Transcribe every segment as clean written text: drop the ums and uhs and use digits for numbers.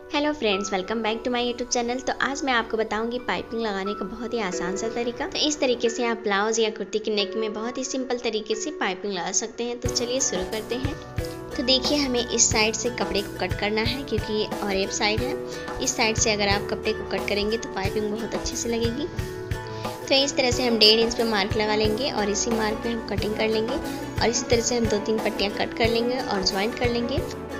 Hello friends, welcome back to my YouTube channel. तो आज मैं आपको बताऊंगी पाइपिंग लगाने का बहुत ही आसान सा तरीका। तो इस तरीके से आप ब्लाउज या कुर्ती के नेक में बहुत ही सिंपल तरीके से पाइपिंग लगा सकते हैं। तो चलिए शुरू करते हैं। तो देखिए, हमें इस साइड से कपड़े को कट करना है क्योंकि ये ऑरेप साइड है। इस साइड से अगर आप कपड़े को कट करेंगे तो पाइपिंग बहुत अच्छे से लगेगी। तो इस तरह से हम 1.5 इंच पे मार्क लगा लेंगे और इसी मार्क पे हम कटिंग कर लेंगे और इसी तरह से हम 2-3 पट्टियाँ कट कर लेंगे और ज्वाइंट कर लेंगे।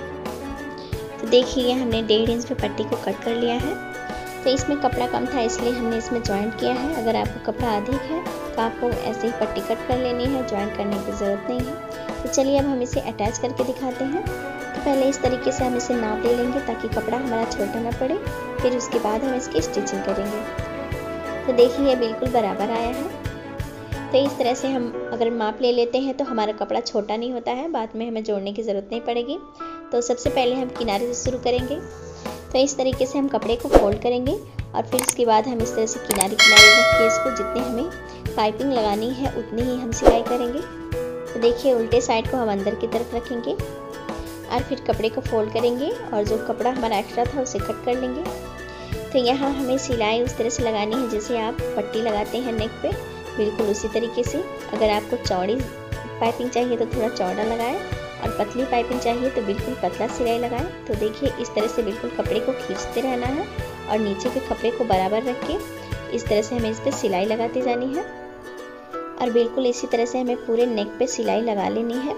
तो देखिए, हमने 1.5 इंच पे पट्टी को कट कर लिया है। तो इसमें कपड़ा कम था इसलिए हमने इसमें ज्वाइंट किया है। अगर आपको कपड़ा अधिक है तो आपको ऐसे ही पट्टी कट कर लेनी है, ज्वाइंट करने की ज़रूरत नहीं है। तो चलिए अब हम इसे अटैच करके दिखाते हैं। तो पहले इस तरीके से हम इसे नाप ले लेंगे ताकि कपड़ा हमारा छोटा ना पड़े। फिर उसके बाद हम इसकी स्टिचिंग करेंगे। तो देखिए, ये बिल्कुल बराबर आया है। तो इस तरह से हम अगर माप ले लेते हैं तो हमारा कपड़ा छोटा नहीं होता है, बाद में हमें जोड़ने की ज़रूरत नहीं पड़ेगी। तो सबसे पहले हम किनारे से शुरू करेंगे। तो इस तरीके से हम कपड़े को फोल्ड करेंगे और फिर उसके बाद हम इस तरह से किनारे किनारे रख के इसको जितनी हमें पाइपिंग लगानी है उतनी ही हम सिलाई करेंगे। तो देखिए, उल्टे साइड को हम अंदर की तरफ रखेंगे और फिर कपड़े को फोल्ड करेंगे और जो कपड़ा हमारा एक्स्ट्रा था उसे कट कर लेंगे। तो यहाँ हमें सिलाई उस तरह से लगानी है जैसे आप पट्टी लगाते हैं नेक पे, बिल्कुल उसी तरीके से। अगर आपको चौड़ी पाइपिंग चाहिए तो थोड़ा चौड़ा लगाएं और पतली पाइपिंग चाहिए तो बिल्कुल पतला सिलाई लगाएं। तो देखिए, इस तरह से बिल्कुल कपड़े को खींचते रहना है और नीचे के कपड़े को बराबर रख के इस तरह से हमें इस पर सिलाई लगाती जानी है और बिल्कुल इसी तरह से हमें पूरे नेक पे सिलाई लगा लेनी है।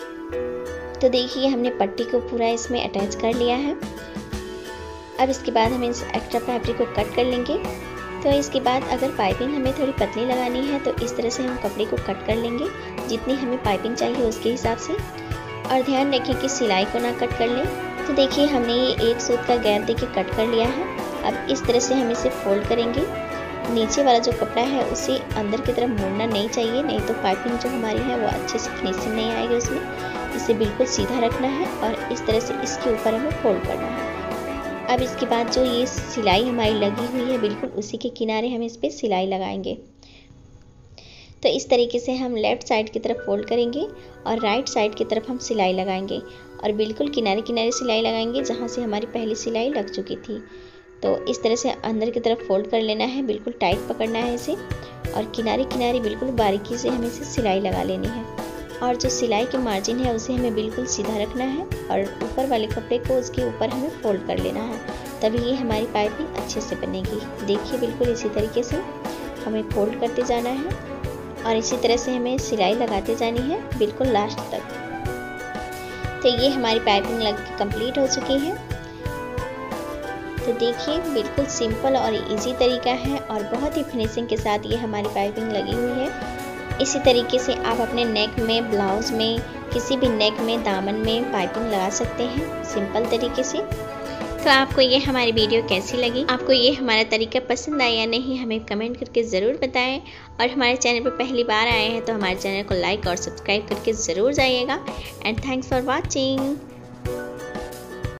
तो देखिए, हमने पट्टी को पूरा इसमें अटैच कर लिया है। अब इसके बाद हम इस एक्स्ट्रा फैब्रिक को कट कर लेंगे। तो इसके बाद अगर पाइपिंग हमें थोड़ी पतली लगानी है तो इस तरह से हम कपड़े को कट कर लेंगे जितनी हमें पाइपिंग चाहिए उसके हिसाब से। और ध्यान रखें कि सिलाई को ना कट कर लें। तो देखिए, हमने ये एक सूत का गैप देके कट कर लिया है। अब इस तरह से हम इसे फोल्ड करेंगे। नीचे वाला जो कपड़ा है उसे अंदर की तरफ मोड़ना नहीं चाहिए, नहीं तो पाइपिंग जो हमारी है वो अच्छे से फिनिशिंग नहीं आएगी उसमें। इसे बिल्कुल सीधा रखना है और इस तरह से इसके ऊपर हमें फोल्ड करना है। अब इसके बाद जो ये सिलाई हमारी लगी हुई है बिल्कुल उसी के किनारे हम इस पर सिलाई लगाएंगे। तो इस तरीके से हम लेफ़्ट साइड की तरफ फोल्ड करेंगे और राइट साइड की तरफ हम सिलाई लगाएंगे और बिल्कुल किनारे किनारे सिलाई लगाएंगे जहाँ से हमारी पहली सिलाई लग चुकी थी। तो इस तरह से अंदर की तरफ फोल्ड कर लेना है, बिल्कुल टाइट पकड़ना है इसे और किनारे किनारे बिल्कुल बारीकी से हमें इसे सिलाई लगा लेनी है। और जो सिलाई के मार्जिन है उसे हमें बिल्कुल सीधा रखना है और ऊपर वाले कपड़े को उसके ऊपर हमें फोल्ड कर लेना है, तभी ये हमारी पाइपिंग अच्छे से बनेगी। देखिए, बिल्कुल इसी तरीके से हमें फोल्ड करते जाना है और इसी तरह से हमें सिलाई लगाते जानी है बिल्कुल लास्ट तक। तो ये हमारी पाइपिंग लग के कंप्लीट हो चुकी है। तो देखिए, बिल्कुल सिंपल और इजी तरीका है और बहुत ही फिनिशिंग के साथ ये हमारी पाइपिंग लगी हुई है। इसी तरीके से आप अपने नेक में, ब्लाउज में, किसी भी नेक में, दामन में पाइपिंग लगा सकते हैं सिंपल तरीके से। तो आपको ये हमारी वीडियो कैसी लगी, आपको ये हमारा तरीका पसंद आया या नहीं, हमें कमेंट करके ज़रूर बताएं। और हमारे चैनल पर पहली बार आए हैं तो हमारे चैनल को लाइक और सब्सक्राइब करके ज़रूर जाइएगा। And thanks for watching.